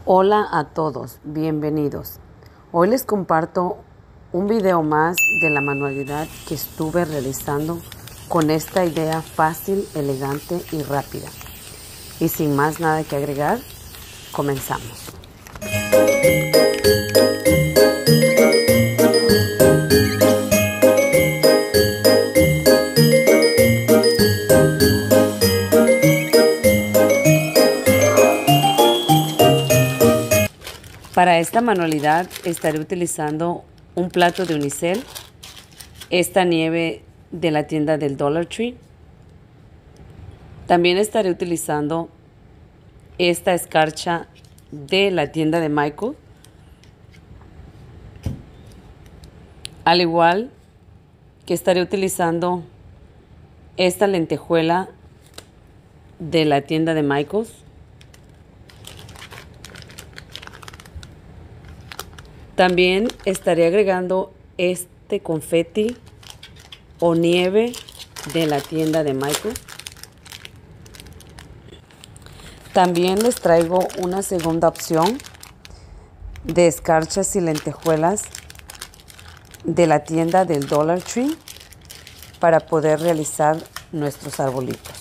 Hola a todos, bienvenidos. Hoy les comparto un video más de la manualidad que estuve realizando con esta idea fácil, elegante y rápida. Y sin más nada que agregar, comenzamos. Para esta manualidad estaré utilizando un plato de unicel, esta nieve de la tienda del Dollar Tree. También estaré utilizando esta escarcha de la tienda de Michael, al igual que estaré utilizando esta lentejuela de la tienda de Michael's. También estaré agregando este confeti o nieve de la tienda de Michael. También les traigo una segunda opción de escarchas y lentejuelas de la tienda del Dollar Tree para poder realizar nuestros arbolitos.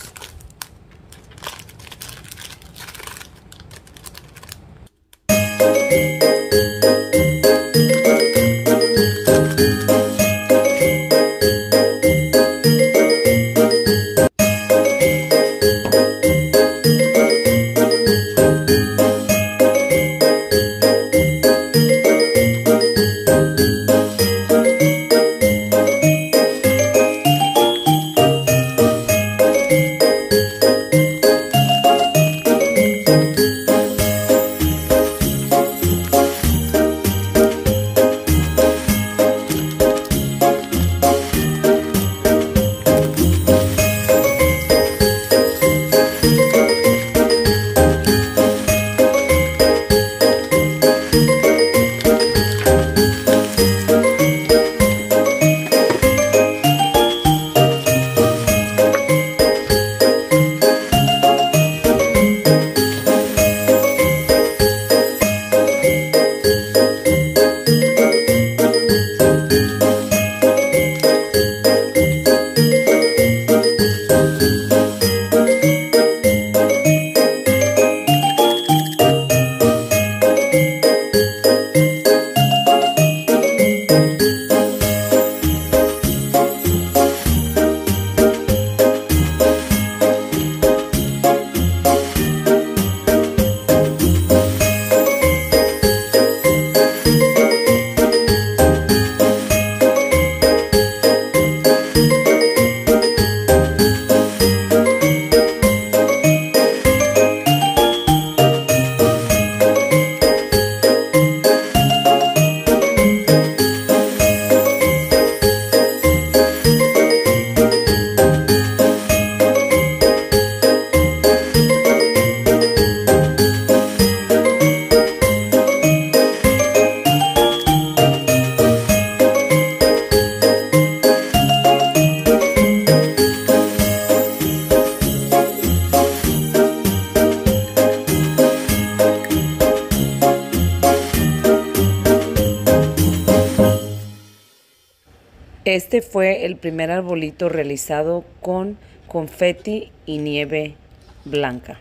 Este fue el primer arbolito realizado con confeti y nieve blanca.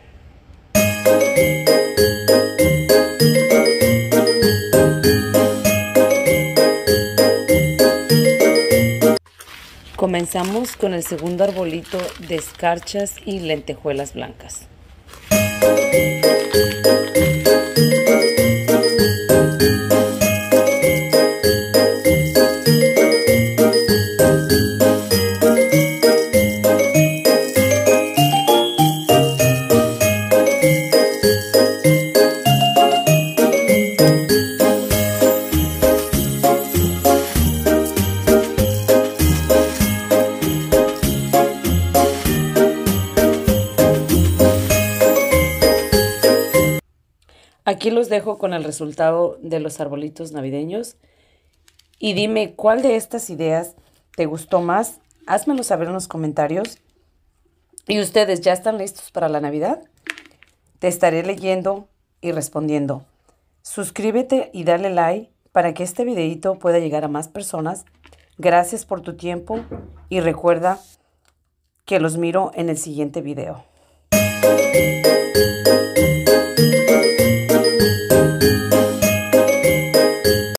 Comenzamos con el segundo arbolito de escarchas y lentejuelas blancas. Aquí los dejo con el resultado de los arbolitos navideños. Y dime cuál de estas ideas te gustó más. Házmelo saber en los comentarios. ¿Y ustedes ya están listos para la Navidad? Te estaré leyendo y respondiendo. Suscríbete y dale like para que este videito pueda llegar a más personas. Gracias por tu tiempo y recuerda que los miro en el siguiente video.